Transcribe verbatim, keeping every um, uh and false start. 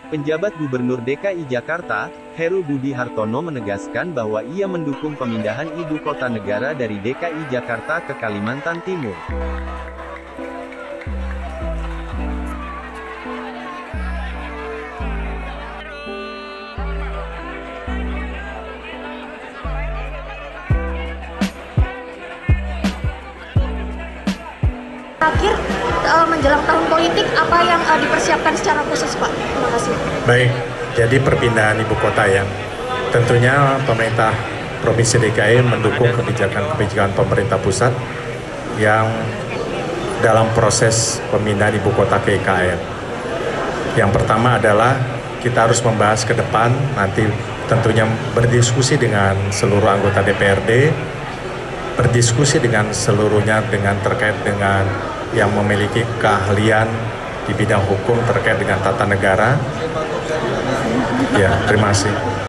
Penjabat Gubernur D K I Jakarta, Heru Budi Hartono menegaskan bahwa ia mendukung pemindahan ibu kota negara dari D K I Jakarta ke Kalimantan Timur. Terakhir, uh, menjelang tahun politik, apa yang uh, dipersiapkan secara khusus, Pak? Terima kasih. Baik, jadi perpindahan ibu kota ya. Tentunya pemerintah Provinsi D K I mendukung kebijakan-kebijakan pemerintah pusat yang dalam proses pemindahan ibu kota ke I K N. Yang pertama adalah kita harus membahas ke depan, nanti tentunya berdiskusi dengan seluruh anggota D P R D, berdiskusi dengan seluruhnya dengan terkait dengan yang memiliki keahlian di bidang hukum terkait dengan tata negara. Ya, terima kasih.